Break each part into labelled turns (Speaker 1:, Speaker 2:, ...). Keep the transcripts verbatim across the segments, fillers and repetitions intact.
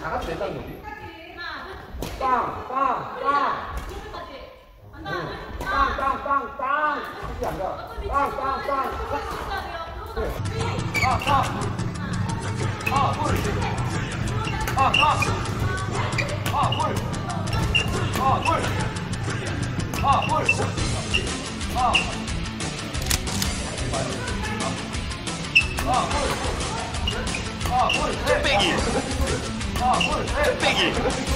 Speaker 1: 작아도 된다는 거지. 빵, 빵, 빵. 빵, 빵, 빵, 빵. 이게 아니라 빵, 빵, 빵. 그래. 빵, 빵. 아, 물. 아, 빵. 아, 물. 아, 물. 아, 물. 아. 아, 물. 아, 물.
Speaker 2: 빼기.
Speaker 1: 아, 물.
Speaker 2: 빼기.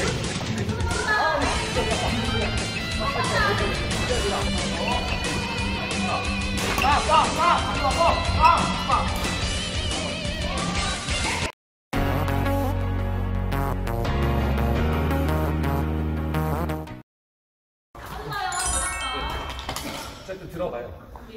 Speaker 1: 아, 빵, 빵. 이거 뭐? 빵, 빵. 어쨌든 들어가요.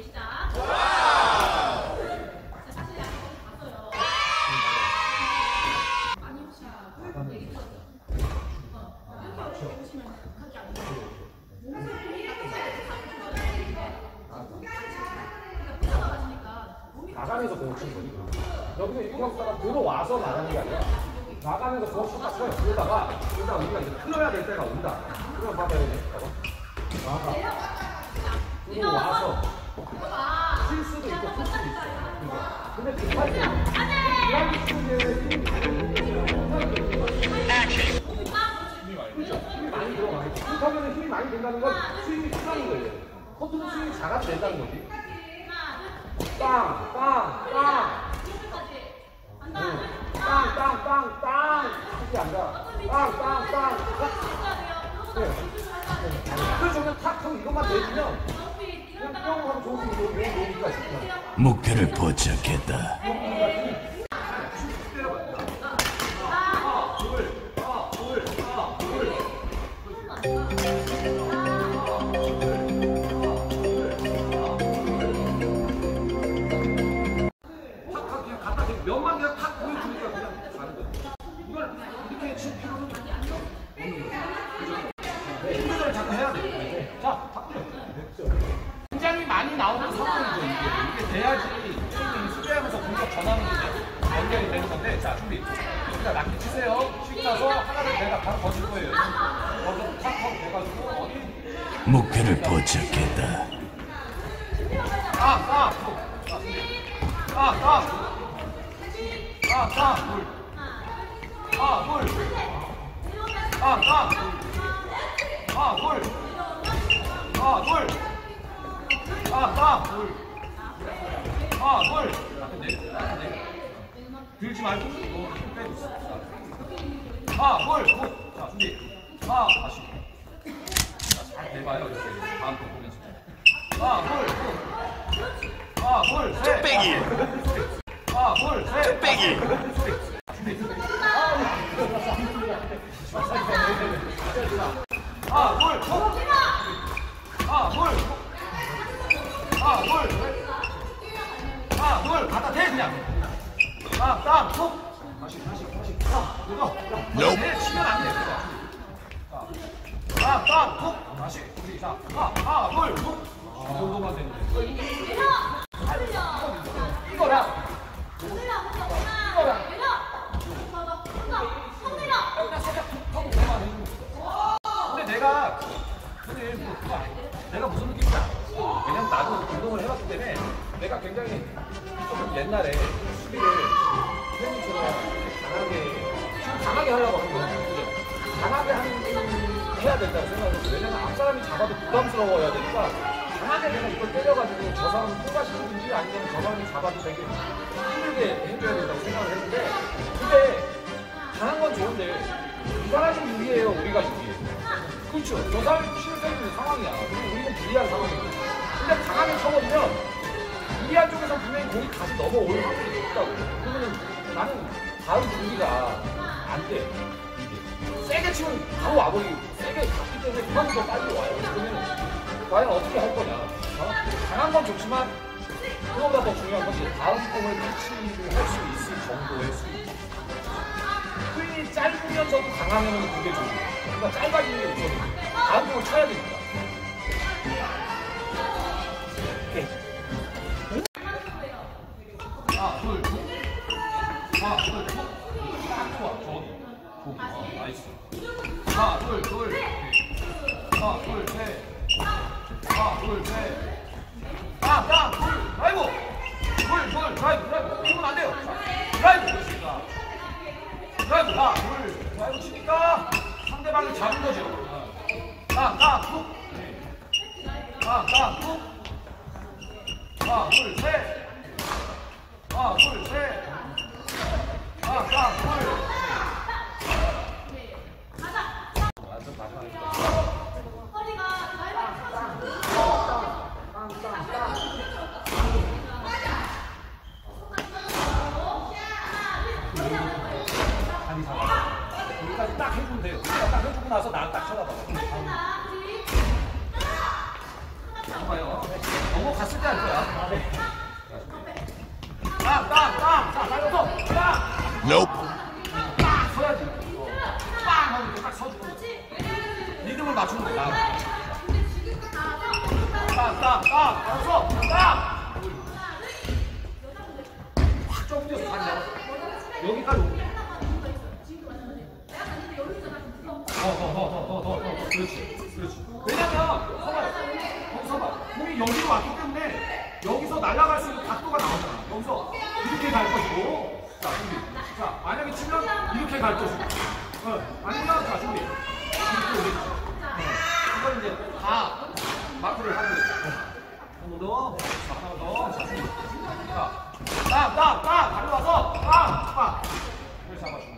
Speaker 1: 나가면서 공을 치는 거지. 여기서 이렇게 하다가 들어와서 나가는 게 아니라 나가면서 공을 쳤다 쳐요. 그러다가 그러다가 우리가 이제 흘러야 될 때가 온다. 그러면 봐봐야 돼. 봐봐. 나가. 들어와서 칠 수도 있고 풀 수도 있어. 그러니까. 근데 급할 때 이런 그렇죠. 힘이 많이 들어가겠지. 그렇다면 힘이 많이 된다는 건 스윙이 크다는 거예요. 컨트롤 스윙이 작아도 된다는 거지. 빵, 빵, 빵. 응. 빵, 빵, 빵, 빵. 이게 아니라 빵, 빵, 빵. 그래. 그래서 저는 탁 하고 이것만 내주면 그냥 뿅 하고 좋은 게 여기가 있구나.
Speaker 2: 목표를 포착했다.
Speaker 1: 몇만 개가 탁 보여주니까 그냥 가는 거야. 이걸 이렇게 칠 필요는 없는 거야. 힘조절을 자꾸 해야 돼. 자, 바꾸려. 굉장히 많이 나오는 상황이죠. 이게, 이게 돼야지 충분히 수비하면서 공격 전환이 연결이 되는 건데, 자, 준비. 일단 락기 치세요. 씩 차서 하나를 내가 바로 거실 거예요. 거기서 탁 하고 돼가지고 어디?
Speaker 2: 목표를 포착했다.
Speaker 1: 아, 아, 아, 아. 아, 아, 물. 아, 물. 아, 아. 아, 물. 아, 물. 아, 아, 물. 아, 물. 앞에 내려. 앞에 내려. 들지 말고 이거 힘 빼고. 아, 물. 물. 자, 준비. 아, 다시. 자, 잘 대봐요. 이렇게. 다음 거 보면서. 아, 물. 물. 아, 물. 셋.
Speaker 2: 빼기.
Speaker 1: 아, 물. 셋.
Speaker 2: 빼기.
Speaker 1: 아, 물! 아, 물! 아, 물! 아, 물! 갖다 대, 그냥! 아, 땅! 톡! 다시, 다시, 다시. 아, 이거. 내 치면 안 돼. 아, 땅! 톡! 다시. 우리, 자. 아, 아, 물! 톡! 이 정도만 되는데. 이거랑. 이거랑. 근데 내가 근데 뭐 그거 아니야. 내가 무슨 느낌인지 알아. 왜냐면 나도 운동을 해봤기 때문에 내가 굉장히 좀 옛날에 수비를 팬님처럼 강하게 좀 강하게 하려고 한 거예요. 강하게 하는 해야 된다고 생각했어. 왜냐면 앞사람이 잡아도 부담스러워야 되니까 강하게 내가 이걸 때려가지고 저 사람을 통과시키든지 아니면 저 사람이 잡아도 되게 힘들게 해줘야 된다고 생각을 했는데 근데 강한 건 좋은데 이 사람이 유리해요, 우리가 유리해. 그렇죠. 저 사람이 치를 수 있는 상황이야. 그리고 우리는 불리한 상황이고. 근데 강하게 쳐버리면 유리한 쪽에서 분명히 공이 다시 넘어올 확률이 있다고. 그러면은 나는 다음 분위기가 안 돼. 이게. 세게 치면 바로 와버리고 세게 갔기 때문에 그만큼 더 빨리 와요. 그러면 과연 어떻게 할 거냐. 어? 강한 건 좋지만 그거보다 더 중요한 것이 다음 공을 캐치를 할 수 있을 정도의 수위. 스윙이 짧으면서도 강하면 그게 좋은 거예요. 그러니까 짧아지는 게 우선이에요. 다음 공을 쳐야 됩니다. 오케이. 아, 둘, 셋. 아, 둘, 셋. 딱 좋아, 저기. 보기. 어, 나이스. 하나, 둘, 둘. 하나, 둘, 셋. 하나, 둘, 셋. 땅, 땅, 둘. 드라이브. 둘, 둘, 드라이브, 드라이브. 이건 안 돼요. 드라이브. 그렇습니다. 드라이브. 하나, 둘. 드라이브 치니까 상대방을 잡은 거죠. 땅, 땅, 툭. 땅, 땅, 툭. 하나, 둘, 셋. 하나, 둘, 셋. 하나, 땅, 둘. 완전 마지막에. 아니, 잠깐만. 여기까지 딱 해주면 돼요. 딱 해주고 나서 나 딱 쳐다봐. 봐봐요. 넘어갔을 때 할 거야. 땅, 땅, 땅. 자, 날려서. 땅.
Speaker 2: Nope.
Speaker 1: 딱 서야지. 빵! 하고 이렇게 딱 서주고. 리듬을 맞추는 거야. 땅, 땅, 땅. 날려서. 땅. 확 좁혀서 다리 잡았어. 여기까지 오고. 더, 더, 더, 더, 더, 더, 더. 그렇지. 그렇지. 왜냐면, 서봐요. 거기 서봐. 공이 여기로 왔기 때문에 여기서 날아갈 수 있는 각도가 나오잖아. 여기서 이렇게 갈 것이고. 자, 준비. 자, 만약에 치면 이렇게 갈 것이고. 어, 아니면, 자, 준비. 이렇게 올리죠. 어. 이걸 이제 다 마크를 하는 거죠. 한 번 더. 자, 하나 더. 자, 준비. 자, 땅, 땅, 땅. 달려와서, 땅, 땅. 이걸 잡아주고.